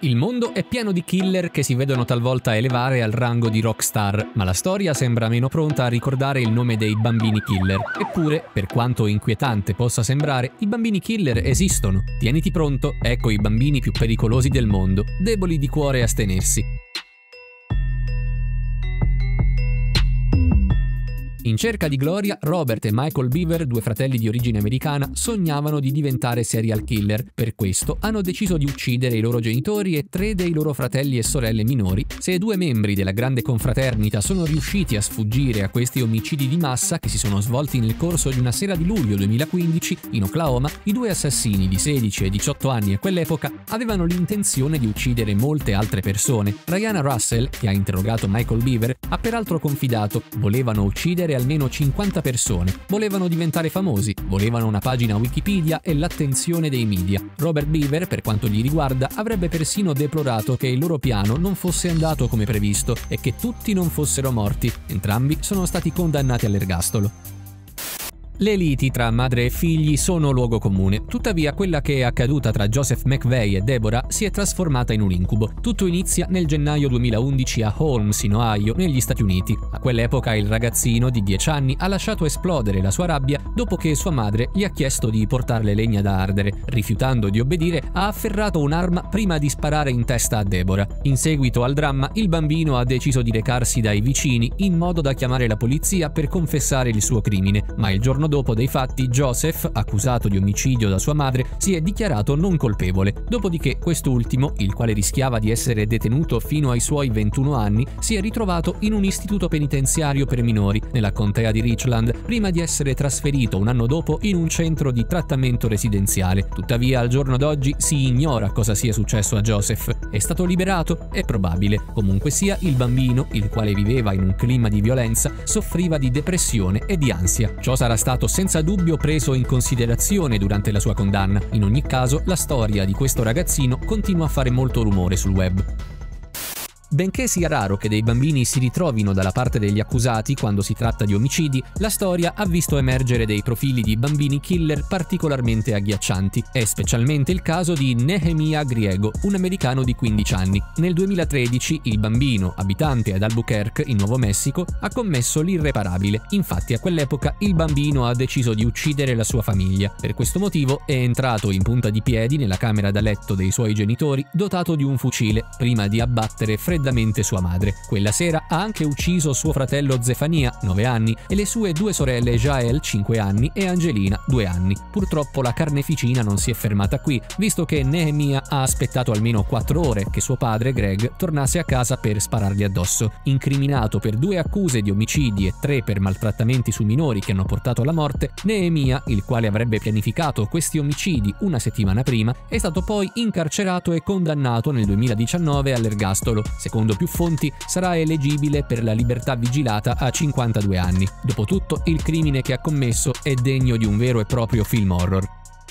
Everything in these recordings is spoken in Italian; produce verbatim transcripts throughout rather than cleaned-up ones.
Il mondo è pieno di killer che si vedono talvolta elevare al rango di rockstar, ma la storia sembra meno pronta a ricordare il nome dei bambini killer. Eppure, per quanto inquietante possa sembrare, i bambini killer esistono. Tieniti pronto, ecco i bambini più pericolosi del mondo, deboli di cuore astenersi. In cerca di gloria, Robert e Michael Beaver, due fratelli di origine americana, sognavano di diventare serial killer. Per questo hanno deciso di uccidere i loro genitori e tre dei loro fratelli e sorelle minori. Se due membri della grande confraternita sono riusciti a sfuggire a questi omicidi di massa che si sono svolti nel corso di una sera di luglio duemilaquindici in Oklahoma, i due assassini di sedici e diciotto anni a quell'epoca avevano l'intenzione di uccidere molte altre persone. Rihanna Russell, che ha interrogato Michael Beaver, ha peraltro confidato: volevano uccidere almeno cinquanta persone, volevano diventare famosi, volevano una pagina Wikipedia e l'attenzione dei media. Robert Beaver, per quanto gli riguarda, avrebbe persino deplorato che il loro piano non fosse andato come previsto e che tutti non fossero morti. Entrambi sono stati condannati all'ergastolo. Le liti tra madre e figli sono luogo comune, tuttavia quella che è accaduta tra Joseph McVeigh e Deborah si è trasformata in un incubo. Tutto inizia nel gennaio duemilaundici a Holmes, in Ohio, negli Stati Uniti. A quell'epoca il ragazzino di dieci anni ha lasciato esplodere la sua rabbia dopo che sua madre gli ha chiesto di portarle legna da ardere. Rifiutando di obbedire, ha afferrato un'arma prima di sparare in testa a Deborah. In seguito al dramma, il bambino ha deciso di recarsi dai vicini in modo da chiamare la polizia per confessare il suo crimine, ma il giorno dopo dei fatti Joseph, accusato di omicidio da sua madre, si è dichiarato non colpevole. Dopodiché quest'ultimo, il quale rischiava di essere detenuto fino ai suoi ventuno anni, si è ritrovato in un istituto penitenziario per minori nella contea di Richland, prima di essere trasferito un anno dopo in un centro di trattamento residenziale. Tuttavia al giorno d'oggi si ignora cosa sia successo a Joseph. È stato liberato? È probabile. Comunque sia, il bambino, il quale viveva in un clima di violenza, soffriva di depressione e di ansia. Ciò sarà stato senza dubbio preso in considerazione durante la sua condanna. In ogni caso, la storia di questo ragazzino continua a fare molto rumore sul web. Benché sia raro che dei bambini si ritrovino dalla parte degli accusati quando si tratta di omicidi, la storia ha visto emergere dei profili di bambini killer particolarmente agghiaccianti. È specialmente il caso di Nehemiah Griego, un americano di quindici anni. Nel duemilatredici il bambino, abitante ad Albuquerque, in Nuovo Messico, ha commesso l'irreparabile. Infatti a quell'epoca il bambino ha deciso di uccidere la sua famiglia. Per questo motivo è entrato in punta di piedi nella camera da letto dei suoi genitori dotato di un fucile, prima di abbattere freddamente sua madre. Quella sera ha anche ucciso suo fratello Zefania, nove anni, e le sue due sorelle Jael, cinque anni, e Angelina, due anni. Purtroppo la carneficina non si è fermata qui, visto che Nehemiah ha aspettato almeno quattro ore che suo padre Greg tornasse a casa per sparargli addosso. Incriminato per due accuse di omicidi e tre per maltrattamenti su minori che hanno portato alla morte, Nehemiah, il quale avrebbe pianificato questi omicidi una settimana prima, è stato poi incarcerato e condannato nel duemiladiciannove all'ergastolo. Secondo più fonti, sarà eleggibile per la libertà vigilata a cinquantadue anni. Dopotutto, il crimine che ha commesso è degno di un vero e proprio film horror.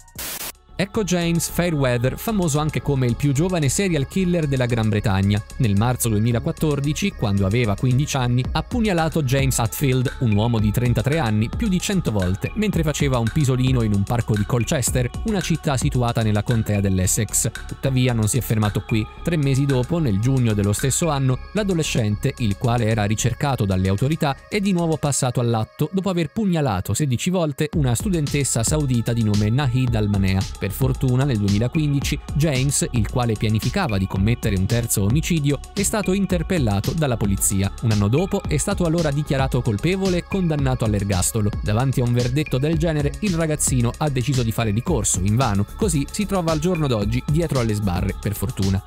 Ecco James Fairweather, famoso anche come il più giovane serial killer della Gran Bretagna. Nel marzo duemilaquattordici, quando aveva quindici anni, ha pugnalato James Hetfield, un uomo di trentatré anni, più di cento volte, mentre faceva un pisolino in un parco di Colchester, una città situata nella contea dell'Essex. Tuttavia non si è fermato qui. Tre mesi dopo, nel giugno dello stesso anno, l'adolescente, il quale era ricercato dalle autorità, è di nuovo passato all'atto dopo aver pugnalato sedici volte una studentessa saudita di nome Nahid Al-Manea. Per fortuna nel duemilaquindici James, il quale pianificava di commettere un terzo omicidio, è stato interpellato dalla polizia. Un anno dopo è stato allora dichiarato colpevole e condannato all'ergastolo. Davanti a un verdetto del genere il ragazzino ha deciso di fare ricorso, invano, così si trova al giorno d'oggi dietro alle sbarre, per fortuna.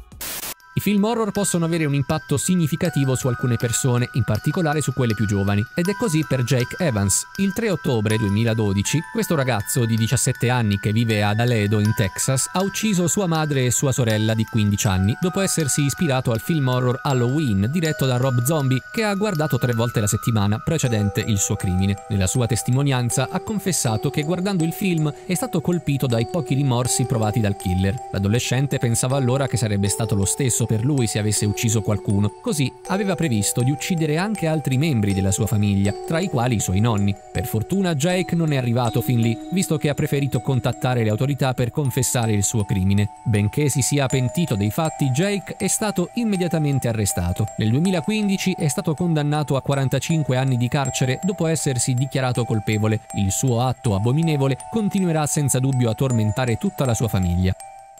I film horror possono avere un impatto significativo su alcune persone, in particolare su quelle più giovani, ed è così per Jake Evans. Il tre ottobre duemiladodici, questo ragazzo di diciassette anni che vive ad Aledo in Texas ha ucciso sua madre e sua sorella di quindici anni dopo essersi ispirato al film horror Halloween diretto da Rob Zombie, che ha guardato tre volte la settimana precedente il suo crimine. Nella sua testimonianza ha confessato che guardando il film è stato colpito dai pochi rimorsi provati dal killer. L'adolescente pensava allora che sarebbe stato lo stesso per per lui se avesse ucciso qualcuno, così aveva previsto di uccidere anche altri membri della sua famiglia, tra i quali i suoi nonni. Per fortuna Jake non è arrivato fin lì, visto che ha preferito contattare le autorità per confessare il suo crimine. Benché si sia pentito dei fatti, Jake è stato immediatamente arrestato. Nel duemilaquindici è stato condannato a quarantacinque anni di carcere dopo essersi dichiarato colpevole. Il suo atto abominevole continuerà senza dubbio a tormentare tutta la sua famiglia.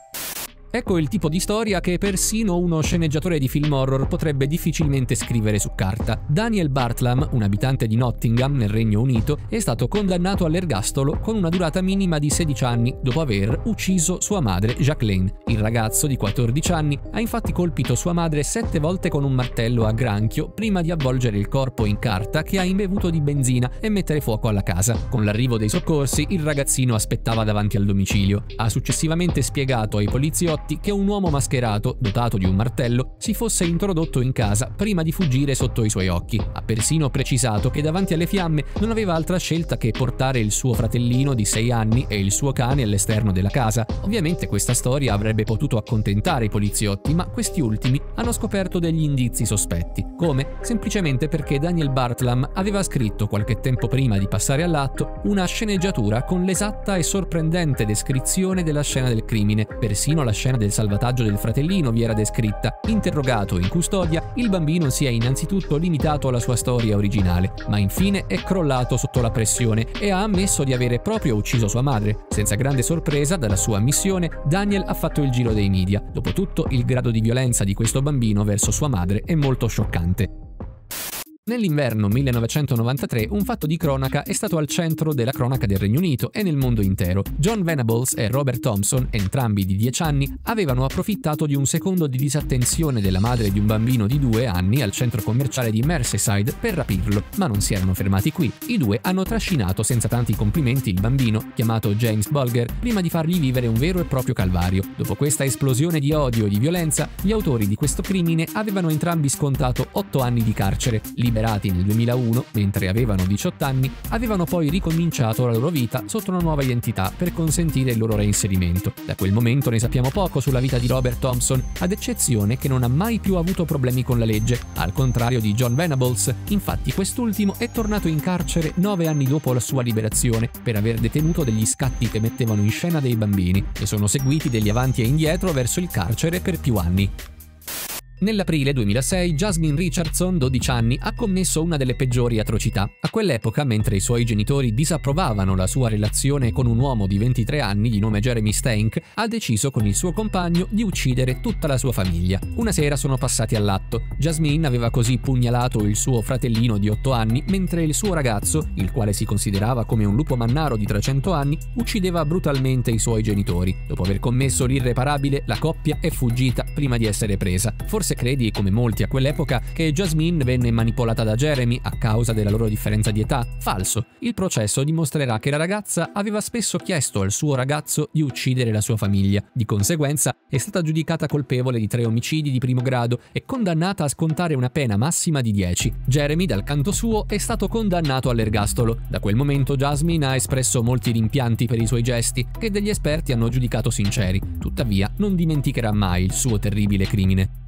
Ecco il tipo di storia che persino uno sceneggiatore di film horror potrebbe difficilmente scrivere su carta. Daniel Bartlam, un abitante di Nottingham, nel Regno Unito, è stato condannato all'ergastolo con una durata minima di sedici anni dopo aver ucciso sua madre Jacqueline. Il ragazzo di quattordici anni ha infatti colpito sua madre sette volte con un martello a granchio prima di avvolgere il corpo in carta che ha imbevuto di benzina e mettere fuoco alla casa. Con l'arrivo dei soccorsi, il ragazzino aspettava davanti al domicilio. Ha successivamente spiegato ai poliziotti che un uomo mascherato, dotato di un martello, si fosse introdotto in casa prima di fuggire sotto i suoi occhi. Ha persino precisato che davanti alle fiamme non aveva altra scelta che portare il suo fratellino di sei anni e il suo cane all'esterno della casa. Ovviamente questa storia avrebbe potuto accontentare i poliziotti, ma questi ultimi hanno scoperto degli indizi sospetti. Come? Semplicemente perché Daniel Bartlam aveva scritto qualche tempo prima di passare all'atto una sceneggiatura con l'esatta e sorprendente descrizione della scena del crimine. Persino la scena del salvataggio del fratellino vi era descritta. Interrogato in custodia, il bambino si è innanzitutto limitato alla sua storia originale, ma infine è crollato sotto la pressione e ha ammesso di avere proprio ucciso sua madre. Senza grande sorpresa dalla sua ammissione, Daniel ha fatto il giro dei media. Dopotutto, il grado di violenza di questo bambino verso sua madre è molto scioccante. Nell'inverno millenovecentonovantatré un fatto di cronaca è stato al centro della cronaca del Regno Unito e nel mondo intero. John Venables e Robert Thompson, entrambi di dieci anni, avevano approfittato di un secondo di disattenzione della madre di un bambino di due anni al centro commerciale di Merseyside per rapirlo, ma non si erano fermati qui. I due hanno trascinato senza tanti complimenti il bambino, chiamato James Bulger, prima di fargli vivere un vero e proprio calvario. Dopo questa esplosione di odio e di violenza, gli autori di questo crimine avevano entrambi scontato otto anni di carcere. Liberati nel duemilauno, mentre avevano diciotto anni, avevano poi ricominciato la loro vita sotto una nuova identità per consentire il loro reinserimento. Da quel momento ne sappiamo poco sulla vita di Robert Thompson, ad eccezione che non ha mai più avuto problemi con la legge, al contrario di John Venables. Infatti quest'ultimo è tornato in carcere nove anni dopo la sua liberazione per aver detenuto degli scatti che mettevano in scena dei bambini, e sono seguiti degli avanti e indietro verso il carcere per più anni. Nell'aprile duemilasei Jasmine Richardson, dodici anni, ha commesso una delle peggiori atrocità. A quell'epoca, mentre i suoi genitori disapprovavano la sua relazione con un uomo di ventitré anni di nome Jeremy Stank, ha deciso con il suo compagno di uccidere tutta la sua famiglia. Una sera sono passati all'atto. Jasmine aveva così pugnalato il suo fratellino di otto anni, mentre il suo ragazzo, il quale si considerava come un lupo mannaro di trecento anni, uccideva brutalmente i suoi genitori. Dopo aver commesso l'irreparabile, la coppia è fuggita prima di essere presa. Forse credi, come molti a quell'epoca, che Jasmine venne manipolata da Jeremy a causa della loro differenza di età? Falso. Il processo dimostrerà che la ragazza aveva spesso chiesto al suo ragazzo di uccidere la sua famiglia. Di conseguenza è stata giudicata colpevole di tre omicidi di primo grado e condannata a scontare una pena massima di dieci. Jeremy, dal canto suo, è stato condannato all'ergastolo. Da quel momento Jasmine ha espresso molti rimpianti per i suoi gesti, che degli esperti hanno giudicato sinceri. Tuttavia non dimenticherà mai il suo terribile crimine.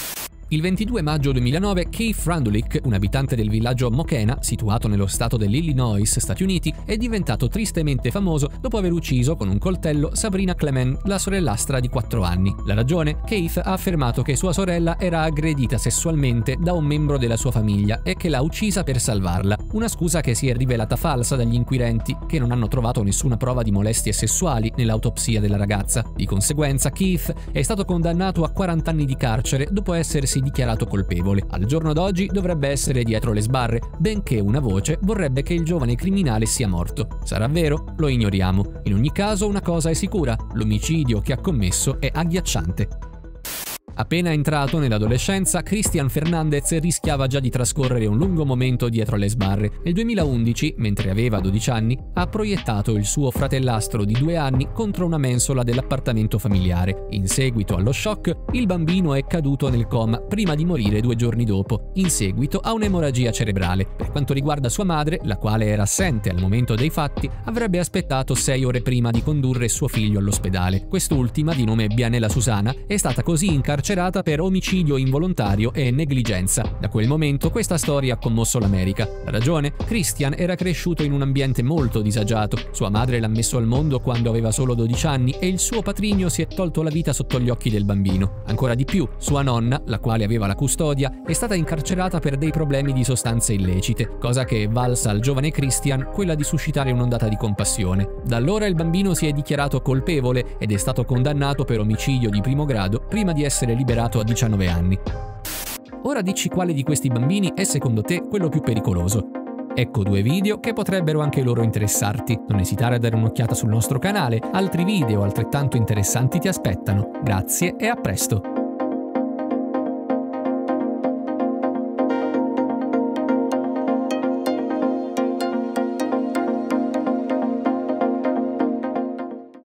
Il ventidue maggio duemilanove Keith Frandulic, un abitante del villaggio Mokena, situato nello stato dell'Illinois, Stati Uniti, è diventato tristemente famoso dopo aver ucciso con un coltello Sabrina Clement, la sorellastra di quattro anni. La ragione? Keith ha affermato che sua sorella era aggredita sessualmente da un membro della sua famiglia e che l'ha uccisa per salvarla, una scusa che si è rivelata falsa dagli inquirenti, che non hanno trovato nessuna prova di molestie sessuali nell'autopsia della ragazza. Di conseguenza Keith è stato condannato a quaranta anni di carcere dopo essersi dichiarato colpevole. Al giorno d'oggi dovrebbe essere dietro le sbarre, benché una voce vorrebbe che il giovane criminale sia morto. Sarà vero? Lo ignoriamo. In ogni caso una cosa è sicura: l'omicidio che ha commesso è agghiacciante. Appena entrato nell'adolescenza, Christian Fernandez rischiava già di trascorrere un lungo momento dietro le sbarre. Nel duemilaundici, mentre aveva dodici anni, ha proiettato il suo fratellastro di due anni contro una mensola dell'appartamento familiare. In seguito allo shock, il bambino è caduto nel coma prima di morire due giorni dopo, in seguito a un'emorragia cerebrale. Per quanto riguarda sua madre, la quale era assente al momento dei fatti, avrebbe aspettato sei ore prima di condurre suo figlio all'ospedale. Quest'ultima, di nome Bianella Susana, è stata così incarcerata incarcerata per omicidio involontario e negligenza. Da quel momento questa storia ha commosso l'America. La ragione? Christian era cresciuto in un ambiente molto disagiato. Sua madre l'ha messo al mondo quando aveva solo dodici anni e il suo patrigno si è tolto la vita sotto gli occhi del bambino. Ancora di più, sua nonna, la quale aveva la custodia, è stata incarcerata per dei problemi di sostanze illecite, cosa che è valsa al giovane Christian quella di suscitare un'ondata di compassione. Da allora il bambino si è dichiarato colpevole ed è stato condannato per omicidio di primo grado prima di essere liberato a diciannove anni. Ora dici quale di questi bambini è secondo te quello più pericoloso. Ecco due video che potrebbero anche loro interessarti. Non esitare a dare un'occhiata sul nostro canale, altri video altrettanto interessanti ti aspettano. Grazie e a presto!